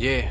Yeah.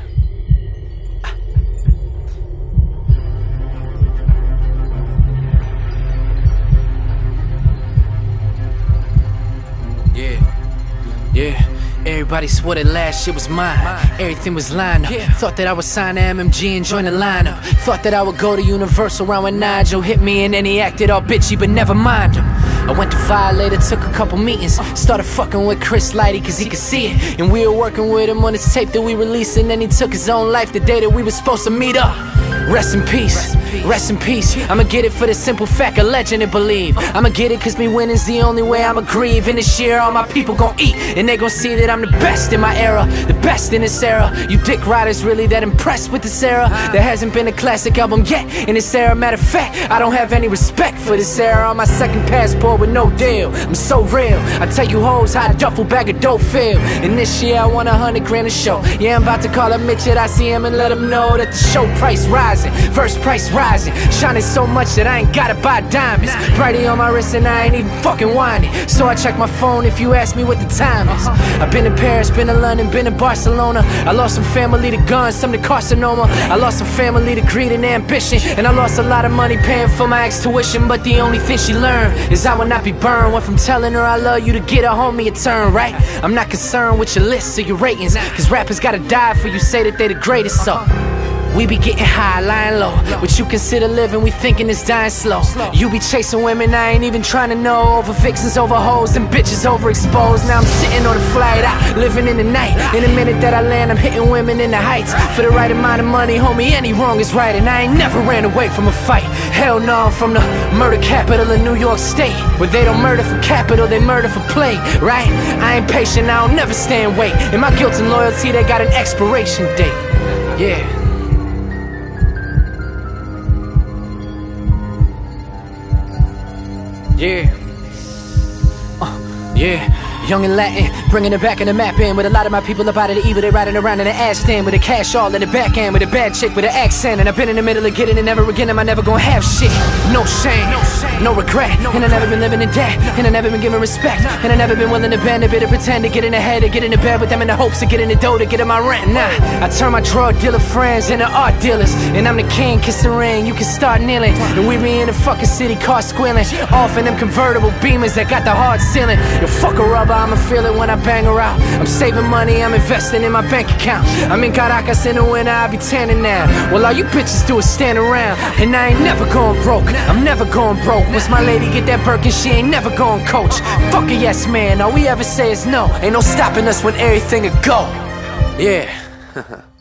Yeah. Everybody swore that last shit was mine. Everything was lined up. Thought that I would sign to MMG and join the lineup. Thought that I would go to Universal round when Nigel hit me, and then he acted all bitchy, but never mind him. I went to Violator, took a couple meetings. Started fucking with Chris Lighty cause he could see it. And we were working with him on his tape that we released, and then he took his own life the day that we were supposed to meet up. Rest in peace, rest in peace. I'ma get it for the simple fact a legend to believe. I'ma get it cause me winning's the only way I'ma grieve. And this year all my people gon' eat, and they gon' see that I'm the best in my era, the best in this era. You dick riders really that impressed with this era? There hasn't been a classic album yet in this era. Matter of fact, I don't have any respect for this era. On my second passport with no deal, I'm so real. I tell you hoes how a duffel bag of dope feel. And this year I want 100 grand a show. Yeah, I'm about to call up Mitch at ICM and let him know that the show price rising, verse price rising, shining so much that I ain't gotta buy diamonds. Brighty on my wrist and I ain't even fucking whining. So I check my phone if you ask me what the time is. I've been to Paris, been to London, been to Barcelona. I lost some family to guns, some to carcinoma. I lost some family to greed and ambition, and I lost a lot of money paying for my ex tuition. But the only thing she learned is I will not be burned. Went from telling her I love you to get a homie a turn, right? I'm not concerned with your lists or your ratings, cause rappers gotta die for you say that they the greatest. So we be getting high, lying low. What you consider living, we thinking it's dying slow. You be chasing women I ain't even trying to know. Over fixins, over hoes, and bitches overexposed. Now I'm sitting on the flight out, living in the night. In a minute that I land, I'm hitting women in the heights. For the right amount of money, homie, any wrong is right. And I ain't never ran away from a fight. Hell no, I'm from the murder capital of New York State, where they don't murder for capital, they murder for play, right? I ain't patient, I don't never stand wait. And my guilt and loyalty, they got an expiration date. Yeah. Yeah. Yeah. Young and Latin, bringing it back in the map in. With a lot of my people up out of the evil, they riding around in the ass stand with a cash all in the back end, with a bad chick with an accent. And I've been in the middle of getting it, never again am I never gonna have shit. No shame, no regret, and I never been living in debt, and I never been given respect, and I never been willing to bend a bit, to pretend to get in the head, to get into bed with them in the hopes of getting the dough to get in my rent. Nah, I turn my drug dealer friends into art dealers, and I'm the king, kiss the ring, you can start kneeling. And we be in the fucking city car squealing, off in them convertible Beamers that got the hard ceiling. You fuck her up, I'ma feel it when I bang her out. I'm saving money, I'm investing in my bank account. I'm in Caracas in the winter, I be tanning now. Well, all you bitches do is stand around, and I ain't never going broke, I'm never going broke. Once my lady get that Birkin, she ain't never going coach. Fuck a yes man, all we ever say is no. Ain't no stopping us when everything a go. Yeah.